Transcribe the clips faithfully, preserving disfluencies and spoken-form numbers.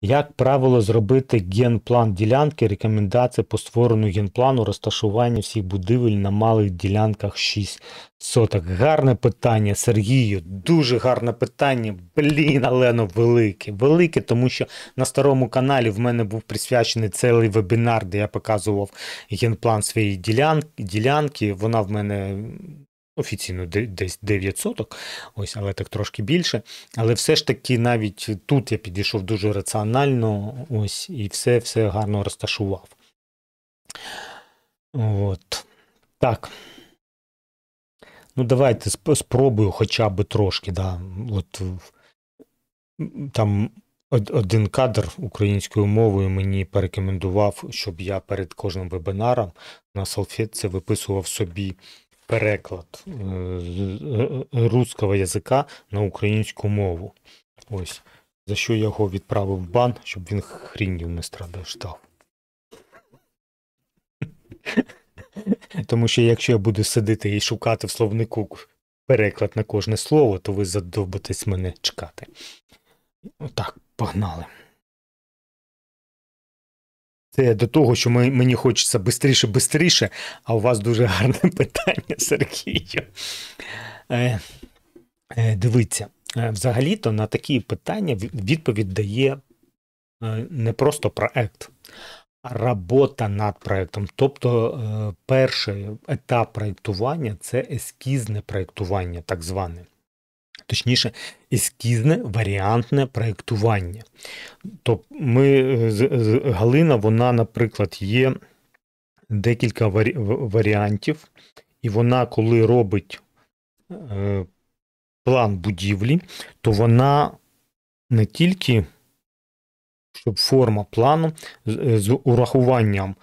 Як правило, зробити генплан ділянки, рекомендації по створенню генплану розташування всіх будівель на малих ділянках шість соток. Гарне питання, Сергію, дуже гарне питання. Блін, але воно велике. Велике, тому що на старому каналі в мене був присвячений цілий вебінар, де я показував генплан своєї ділянки. ділянки. Вона в мене офіційно десь дев'ять соток, ось, але так трошки більше. Але все ж таки навіть тут я підійшов дуже раціонально, ось, і все, все гарно розташував. От. Так. Ну, давайте спробую хоча б трошки, да. От, там один кадр українською мовою мені порекомендував, щоб я перед кожним вебінаром на салфетці виписував собі переклад з руського язика на українську мову. Ось. За що я його відправив в бан, щоб він хрінів не страждав. Тому що якщо я буду сидіти і шукати в словнику переклад на кожне слово, то ви задовбитесь мене чекати. Отак, погнали. Це до того, що мені хочеться бистріше-бистріше, а у вас дуже гарне питання, Сергію. Е, е, дивіться, взагалі-то на такі питання відповідь дає не просто проект, а робота над проектом. Тобто перший етап проєктування – це ескізне проєктування, так зване. Точніше, ескізне варіантне проєктування. Тобто ми, Галина, вона, наприклад, є декілька варі... варіантів, і вона, коли робить е, план будівлі, то вона не тільки, щоб форма плану з, з урахуванням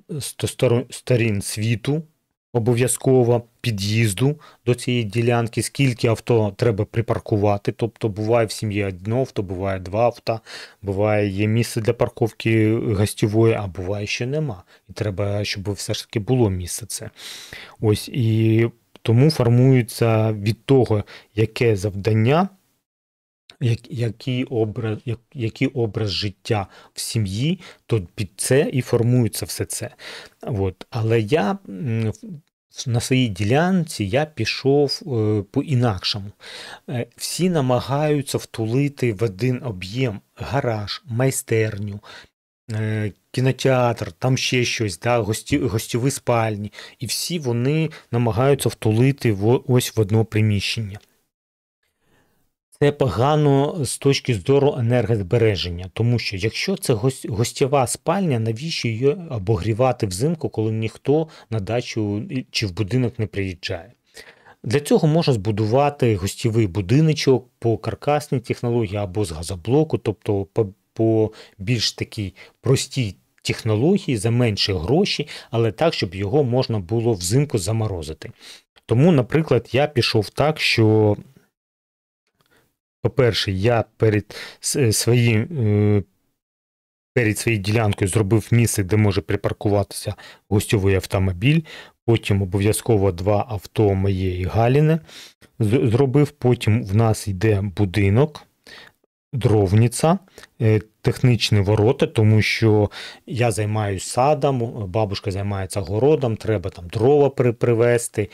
сторін світу, обов'язково під'їзду до цієї ділянки, скільки авто треба припаркувати, тобто буває в сім'ї одне авто, буває два авто, буває є місце для парковки гостьової, а буває, що нема. І треба, щоб все ж таки було місце це. Ось, і тому формується від того, яке завдання, який образ, який образ життя в сім'ї, то під це і формується все це. От. Але я на своїй ділянці я пішов е, по-інакшому. Е, всі намагаються втулити в один об'єм гараж, майстерню, е, кінотеатр, там ще щось, да, гості, гостьові спальні. І всі вони намагаються втулити в, ось в одне приміщення. Це погано з точки зору енергозбереження, тому що якщо це гостєва спальня, навіщо її обогрівати взимку, коли ніхто на дачу чи в будинок не приїжджає? Для цього можна збудувати гостєвий будиночок по каркасній технології або з газоблоку, тобто по, по більш такій простій технології за менші гроші, але так, щоб його можна було взимку заморозити. Тому, наприклад, я пішов так, що по-перше, я перед своїм, перед своєю ділянкою зробив місце, де може припаркуватися гостьовий автомобіль, потім обов'язково два авто моєї Галіни зробив, потім в нас йде будинок, дровниця, технічні ворота, тому що я займаюся садом, бабушка займається городом, треба там дрова привезти,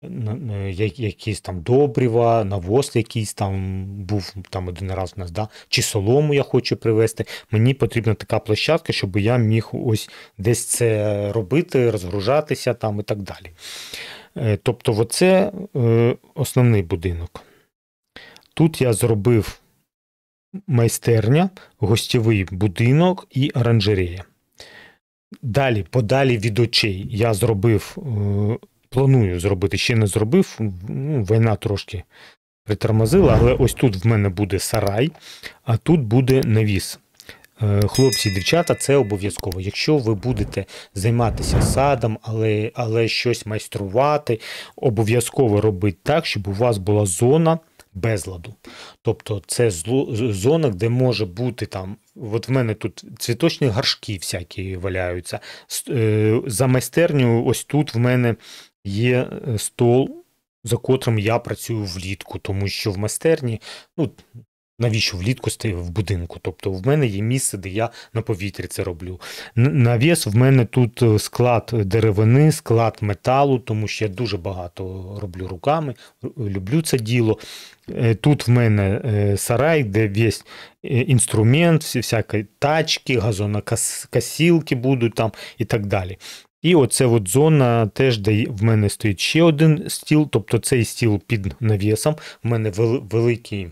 якісь там добрива, навоз якийсь там був там один раз у нас, да? Чи солому я хочу привезти. Мені потрібна така площадка, щоб я міг ось десь це робити, розгружатися там і так далі. Тобто оце основний будинок. Тут я зробив майстерня, гостєвий будинок і оранжерея. Далі, подалі від очей, я зробив, планую зробити, ще не зробив, ну, війна трошки притормозила, але ось тут в мене буде сарай, а тут буде навіс. Хлопці і дівчата, це обов'язково. Якщо ви будете займатися садом, але, але щось майструвати, обов'язково робити так, щоб у вас була зона безладу. Тобто це зона, де може бути там, от в мене тут цвіточні горшки всякі валяються. За майстерню ось тут в мене є стол, за котрим я працюю влітку, тому що в майстерні, ну, Навіщо влітку стою в будинку? Тобто в мене є місце, де я на повітрі це роблю. Навіс в мене тут склад деревини, склад металу, тому що я дуже багато роблю руками, люблю це діло. Тут в мене сарай, де весь інструмент, всі всякі тачки, газонокосілки будуть там і так далі. І оце от зона теж, де в мене стоїть ще один стіл, тобто цей стіл під навісом, в мене великий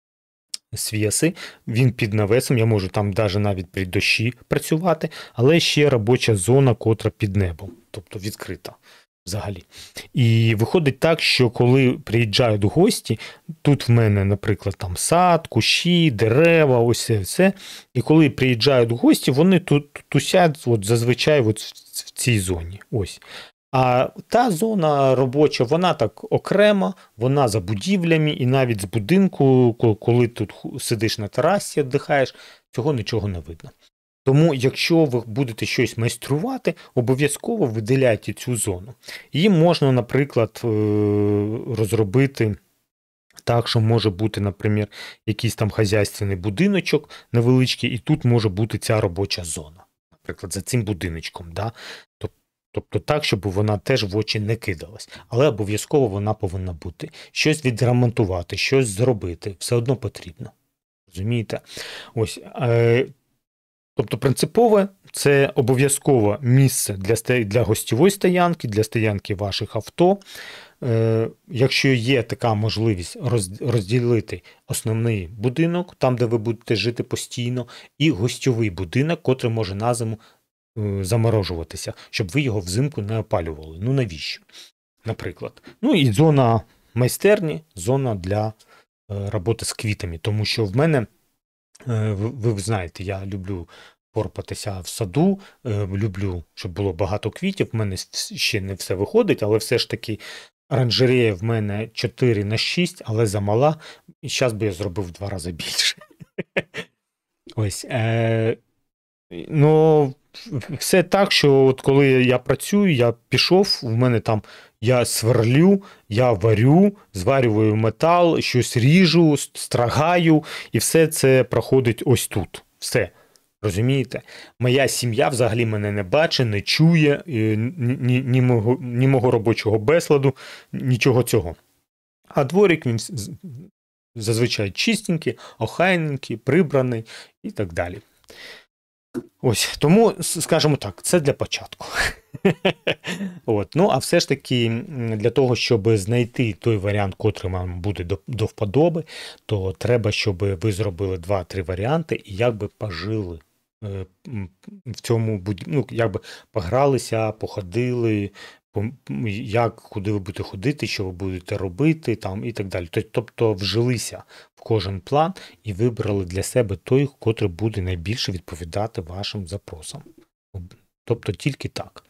свіси, він під навесом, я можу там навіть навіть при дощі працювати, але ще робоча зона, котра під небом, тобто відкрита взагалі. І виходить так, що коли приїжджають гості, тут в мене, наприклад, там сад, кущі, дерева, ось це все. І коли приїжджають гості, вони тут тусять от, зазвичай от в цій зоні. Ось. А та зона робоча, вона так окрема, вона за будівлями, і навіть з будинку, коли тут сидиш на терасі, віддихаєш, цього нічого не видно. Тому, якщо ви будете щось майструвати, обов'язково виділяйте цю зону. Її можна, наприклад, розробити так, що може бути, наприклад, якийсь там хазяйственний будиночок невеличкий, і тут може бути ця робоча зона. Наприклад, за цим будиночком. Да? Тобто так, щоб вона теж в очі не кидалась. Але обов'язково вона повинна бути. Щось відремонтувати, щось зробити. Все одно потрібно. Розумієте? Ось. Е- тобто принципове – це обов'язкове місце для, для гостьової стоянки, для стоянки ваших авто. Е- якщо є така можливість роз, розділити основний будинок, там, де ви будете жити постійно, і гостьовий будинок, котрий може на зиму заморожуватися, щоб ви його взимку не опалювали. Ну навіщо? Наприклад. Ну і зона майстерні, зона для е, роботи з квітами, тому що в мене, е, ви, ви знаєте, я люблю порпатися в саду, е, люблю, щоб було багато квітів, в мене ще не все виходить, але все ж таки оранжерея в мене чотири на шість, але замала, і зараз би я зробив в два рази більше. Ось. Е, ну, все так, що от коли я працюю, я пішов, в мене там, я сверлю, я варю, зварюю метал, щось ріжу, страгаю, і все це проходить ось тут. Все. Розумієте? Моя сім'я взагалі мене не бачить, не чує, ні, ні, ні, мого, ні мого робочого безладу, нічого цього. А дворик, він зазвичай чистенький, охайненький, прибраний і так далі. Ось, тому, скажімо так, це для початку. От. Ну, а все ж таки, для того, щоб знайти той варіант, котрий вам буде до, до вподоби, то треба, щоб ви зробили два-три варіанти і якби пожили е, в цьому, ну, якби погралися, походили, як, куди ви будете ходити, що ви будете робити там, і так далі. Тобто вжилися в кожен план і вибрали для себе той, котрий буде найбільше відповідати вашим запросам. Тобто тільки так.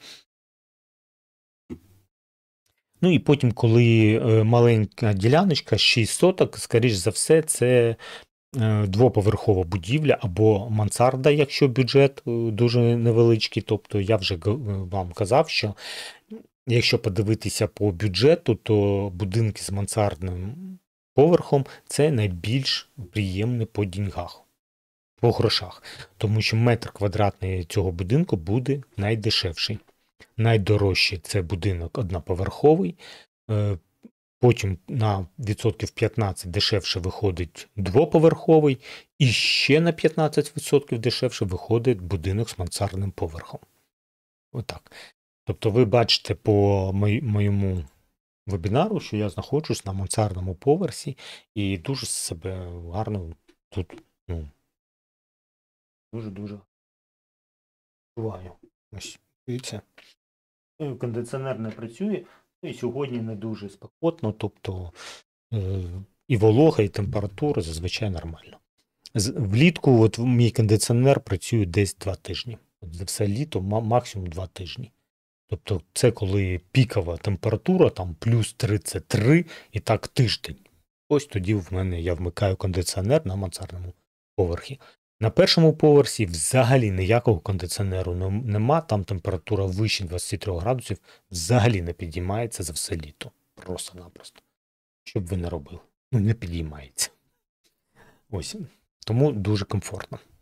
Ну і потім, коли маленька діляночка, шість соток, скоріш за все, це двоповерхова будівля або мансарда, якщо бюджет дуже невеличкий. Тобто я вже вам казав, що якщо подивитися по бюджету, то будинки з мансардним поверхом – це найбільш приємне по деньгах, по грошах. Тому що метр квадратний цього будинку буде найдешевший. Найдорожчий – це будинок одноповерховий, потім на відсотків п'ятнадцять дешевше виходить двоповерховий, і ще на п'ятнадцять відсотків дешевше виходить будинок з мансардним поверхом. Отак. Тобто ви бачите по моєму вебінару, що я знаходжусь на мансардному поверсі і дуже себе гарно тут, ну, дуже-дуже відчуваю. Ось, дивіться. Кондиціонер не працює, і сьогодні не дуже спекотно, тобто е, і волога, і температура зазвичай нормально. Влітку от мій кондиціонер працює десь два тижні. От за все літо максимум два тижні. Тобто це коли пікова температура, там плюс тридцять три, і так тиждень. Ось тоді в мене я вмикаю кондиціонер на мансардному поверхі. На першому поверсі взагалі ніякого кондиціонеру нема, там температура вище двадцять три градусів, взагалі не підіймається за все літо. Просто-напросто. Що б ви не робили. Ну, не підіймається. Ось. Тому дуже комфортно.